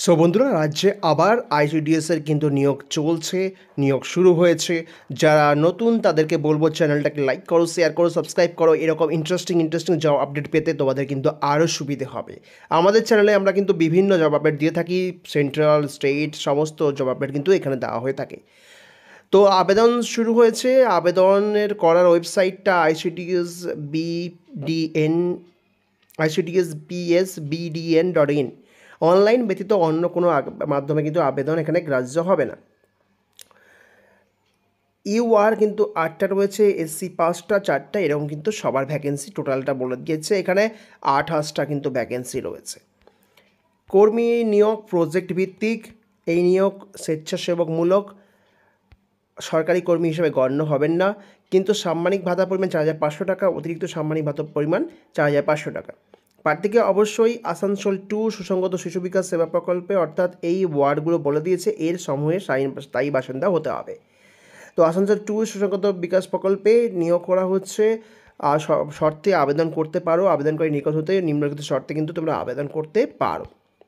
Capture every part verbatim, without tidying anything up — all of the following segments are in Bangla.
সো বন্ধুরা, রাজ্যে আবার আইসিডিএস এর কিন্তু নিয়োগ চলছে, নিয়োগ শুরু হয়েছে। যারা নতুন তাদেরকে বলবো চ্যানেলটাকে লাইক করো, শেয়ার করো, সাবস্ক্রাইব করো। এরকম ইন্টারেস্টিং ইন্টারেস্টিং জব আপডেট পেতে তোমাদের কিন্তু আরও সুবিধে হবে। আমাদের চ্যানেলে আমরা কিন্তু বিভিন্ন জব আপডেট দিয়ে থাকি, সেন্ট্রাল, স্টেট, সমস্ত জব আপডেট কিন্তু এখানে দেওয়া হয়ে থাকে। তো আবেদন শুরু হয়েছে। আবেদনের করার ওয়েবসাইটটা ICDS BDN ICDS BS BDN dot in. Online ব্যতীত অন্য কোনো মাধ্যমে কিন্তু আবেদন এখানে গ্রাহ্য হবে না। ইউআর কিন্তু আটটা রয়েছে, এসসি পাঁচটা, চারটা, এরকম কিন্তু সবার ভ্যাকেন্সি টোটালটা বলে দিয়েছে। এখানে আঠাশটা কিন্তু ভ্যাকেন্সি রয়েছে। কর্মী নিয়োগ প্রজেক্ট ভিত্তিক। এই নিয়োগ স্বেচ্ছাসেবকমূলক, সরকারি কর্মী হিসেবে গণ্য হবেন না, কিন্তু সাম্মানিক ভাতা পরিমাণ চার হাজার পাঁচশো টাকা, অতিরিক্ত সাম্মানিক ভাতা পরিমাণ চার হাজার পাঁচশো টাকা। প্রার্থীকে অবশ্যই আসানসোল টু সুসংগত শিশু বিকাশ সেবা প্রকল্পে, অর্থাৎ এই ওয়ার্ডগুলো বলে দিয়েছে, এর সমূহে স্থায়ী বাসিন্দা হতে হবে। তো আসানসোল টু সুসংগত বিকাশ প্রকল্পে নিয়োগ করা হচ্ছে। আর শর্তে আবেদন করতে পারো, আবেদনকারী নিকট হতে নিম্নলিখিত শর্তে কিন্তু তোমরা আবেদন করতে পারো।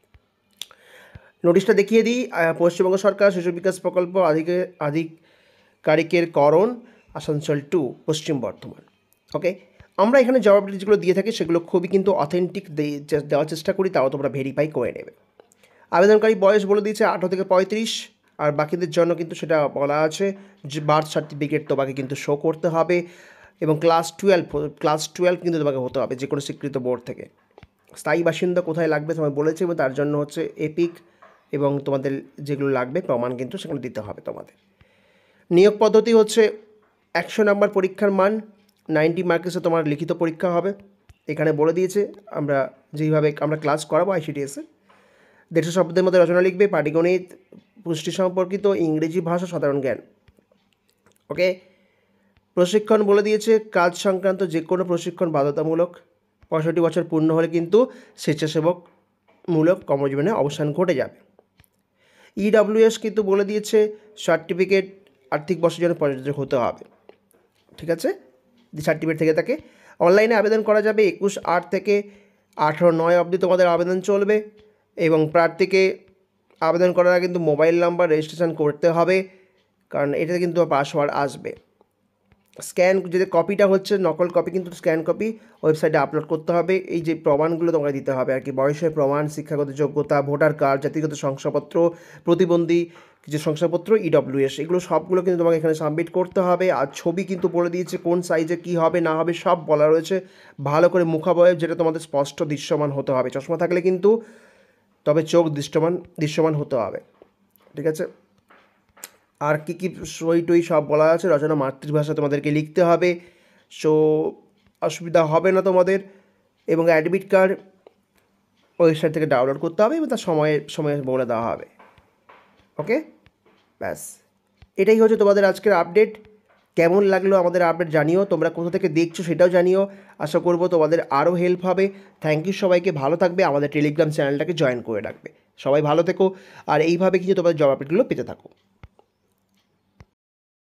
নোটিশটা দেখিয়ে দিই। পশ্চিমবঙ্গ সরকার শিশু বিকাশ প্রকল্প আধিকারিক আধিকারিকের করণ, আসানসোল টু, পশ্চিম বর্ধমান। ওকে, আমরা এখানে জব আপডেট যেগুলো দিয়ে থাকি সেগুলো খুবই কিন্তু অথেন্টিক দেওয়ার চেষ্টা করি, তাও তোমরা ভেরিফাই করে নেবে। আবেদনকারী বয়স বলে দিয়েছে আঠারো থেকে পঁয়ত্রিশ, আর বাকিদের জন্য কিন্তু সেটা বলা আছে যে বার্থ সার্টিফিকেট তোমাকে কিন্তু শো করতে হবে, এবং ক্লাস টুয়েলভ ক্লাস টুয়েলভ কিন্তু তোমাকে হতে হবে যে কোনো স্বীকৃত বোর্ড থেকে। স্থায়ী বাসিন্দা কোথায় লাগবে তোমায় বলেছে, এবং তার জন্য হচ্ছে এপিক এবং তোমাদের যেগুলো লাগবে প্রমাণ কিন্তু সেখানে দিতে হবে তোমাদের। নিয়োগ পদ্ধতি হচ্ছে একশো নাম্বার পরীক্ষার মান, নাইনটি মার্কসে তোমার লিখিত পরীক্ষা হবে। এখানে বলে দিয়েছে আমরা যেইভাবে আমরা ক্লাস করাবো আইসিডিএসে। দেড়শো শব্দের মধ্যে রচনা লিখবে, পাটিগণিত, পুষ্টি সম্পর্কিত, ইংরেজি ভাষা, সাধারণ জ্ঞান। ওকে, প্রশিক্ষণ বলে দিয়েছে কাজ সংক্রান্ত যে কোনো প্রশিক্ষণ বাধ্যতামূলক। পঁয়ষট্টি বছর পূর্ণ হলে কিন্তু স্বেচ্ছাসেবকমূলক কর্মজীবনে অবসান ঘটে যাবে। ইডব্লিউএস কিন্তু বলে দিয়েছে সার্টিফিকেট আর্থিক বছরের জন্য প্রযোজ্য হতে হবে। ঠিক আছে, সার্টিফিকেট থেকে থাকে। অনলাইনে আবেদন করা যাবে একুশ আট থেকে আঠেরো নয় অবধি তোমাদের আবেদন চলবে, এবং প্রার্থীকে আবেদন করার আগে কিন্তু মোবাইল নাম্বার রেজিস্ট্রেশন করতে হবে, কারণ এটাতে কিন্তু পাসওয়ার্ড আসবে। স্ক্যান যদি কপিটা হচ্ছে নকল কপি, কিন্তু স্ক্যান কপি ওয়েবসাইটে আপলোড করতে হবে। এই যে প্রমাণগুলো তোমাকে দিতে হবে আর কি, বয়সের প্রমাণ, শিক্ষাগত যোগ্যতা, ভোটার কার্ড, জাতিগত শংসাপত্র, প্রতিবন্ধী যে শংসাপত্র, ইডব্লিউএস, এগুলো সবগুলো কিন্তু তোমাকে এখানে সাবমিট করতে হবে। আর ছবি কিন্তু বলে দিয়েছে কোন সাইজে কী হবে না হবে সব বলা রয়েছে। ভালো করে মুখাবয়ব, যেটা তোমাদের স্পষ্ট দৃশ্যমান হতে হবে। চশমা থাকলে কিন্তু তবে চোখ দৃশ্যমান দৃশ্যমান হতে হবে। ঠিক আছে, আর কী কী সই টই সব বলা আছে। রচনা মাতৃভাষা তোমাদেরকে লিখতে হবে, সো অসুবিধা হবে না তোমাদের। এবং অ্যাডমিট কার্ড ওয়েবসাইট থেকে ডাউনলোড করতে হবে, এবং তার সময়ে সময়ে বলে দেওয়া হবে। ওকে, ব্যাস এটাই হচ্ছে তোমাদের আজকের আপডেট। কেমন লাগলো আমাদের আপডেট জানিও, তোমরা কোথা থেকে দেখছো সেটাও জানিও। আশা করবো তোমাদের আরও হেল্প হবে। থ্যাংক ইউ সবাইকে, ভালো থাকবে, আমাদের টেলিগ্রাম চ্যানেলটাকে জয়েন করে রাখবে। সবাই ভালো থেকো, আর এইভাবে কিন্তু তোমাদের জব আপডেটগুলো পেতে থাকো।